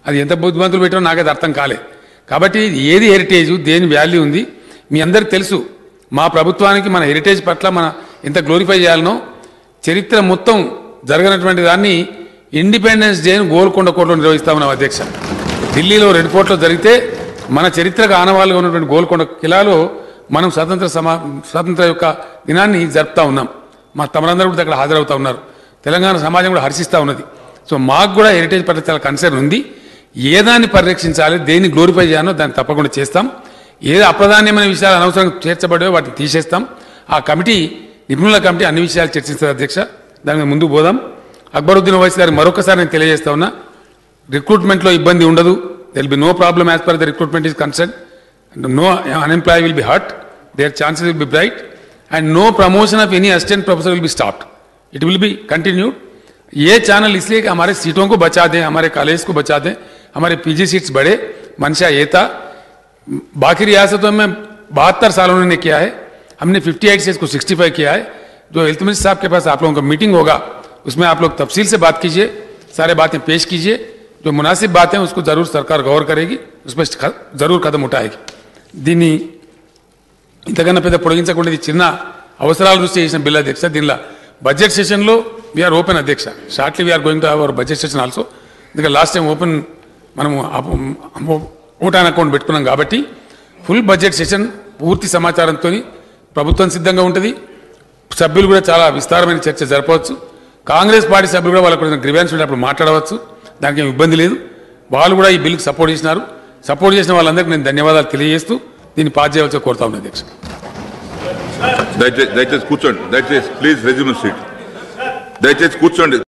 అది ఎంత బుద్ధిమంతులు పెట్టారో నాకైతే అర్థం కాలే. కాబట్టి ఏది హెరిటేజ్, దేని వాల్యూ ఉంది మీ అందరికి తెలుసు. మా ప్రభుత్వానికి మన హెరిటేజ్ పట్ల మన ఎంత గ్లోరిఫై చేయాలనో, చరిత్ర మొత్తం జరగనటువంటి దాన్ని ఇండిపెండెన్స్ డేని గోల్కొండ కోటలో నిర్వహిస్తామన్నాం అధ్యక్ష. ఢిల్లీలో రెడ్ ఫోర్ట్లో జరిగితే మన చరిత్రకు ఆనవాళ్ళుగా ఉన్నటువంటి గోల్కొండ కిలాలో మనం స్వాతంత్ర యొక్క దినాన్ని జరుపుతా ఉన్నాం. మా తమరందరూ కూడా అక్కడ హాజరవుతా ఉన్నారు. తెలంగాణ సమాజం కూడా హర్షిస్తూ ఉన్నది. సో మాకు కూడా హెరిటేజ్ పట్ల చాలా కన్సర్న్ ఉంది. ఏదాన్ని పరిరక్షించాలి, దేన్ని గ్లోరిఫై చేయాలో దాన్ని తప్పకుండా చేస్తాం. ఏదో అప్రధాన్యమైన విషయాలు అనవసరంగా చేర్చబడే వాటిని తీసేస్తాం. ఆ కమిటీ, నిపుణుల కమిటీ అన్ని విషయాలు చర్చిస్తారు అధ్యక్ష. దాని మీద ముందుకు పోదాం. అక్బరుద్దీన్ ఓవైసీ గారికి మరొకసారి నేను తెలియజేస్తా ఉన్నా, రిక్రూట్మెంట్లో ఇబ్బంది ఉండదు. There will be no problem as per the recruitment is concern. No unemployee will be hurt, their chances will be bright, and no promotion of any assistant professor will be stopped. It will be continued. ये channel इसलिए कि हमारे सीटों को बचा दें, हमारे college को बचा दें, हमारे पीजी सीट्स बढ़े. मंशा ये था. बाकी रियासतों में 72 साल उन्होंने किया है, हमने 58 से इसको 65 किया है. जो हेल्थ मिनिस्टर साहब के पास आप लोगों का मीटिंग होगा, उसमें आप लोग तफसील से बात कीजिए, सारे बातें पेश कीजिए. जो मुनासिब बातें उसको जरूर सरकार गौर करेगी, उस पर जरूर कदम उठाएगी. దీన్ని ఇంతకన్నా పెద్ద పొడిగించకుండా ఇది చిన్న అవసరాల దృష్టి చేసిన బిల్ అధ్యక్ష. దీనిలో బడ్జెట్ సెషన్లో వీఆర్ ఓపెన్ అధ్యక్ష. Shortly we are going to have our budget session also. ఎందుకంటే లాస్ట్ టైం ఓపెన్ మనము ఓటాన్ అకౌంట్ పెట్టుకున్నాం కాబట్టి ఫుల్ బడ్జెట్ సెషన్ పూర్తి సమాచారంతో ప్రభుత్వం సిద్ధంగా ఉంటుంది. సభ్యులు కూడా చాలా విస్తారమైన చర్చ జరపవచ్చు. కాంగ్రెస్ పార్టీ సభ్యులు కూడా వాళ్ళకు గ్రీవెన్స్ ఉంటే అప్పుడు మాట్లాడవచ్చు. దానికి ఏం ఇబ్బంది లేదు. వాళ్ళు కూడా ఈ బిల్లుకు సపోర్ట్ చేసినారు. సపోర్ట్ చేసిన వాళ్ళందరికీ నేను ధన్యవాదాలు తెలియజేస్తూ దీన్ని పాస్ చేయవలసి కోరుతా ఉన్నాను అధ్యక్ష. దయచేసి కూర్చోండి. దయచేసి ప్లీజ్ రెజ్యూమ్ సీట్. దయచేసి కూర్చోండి.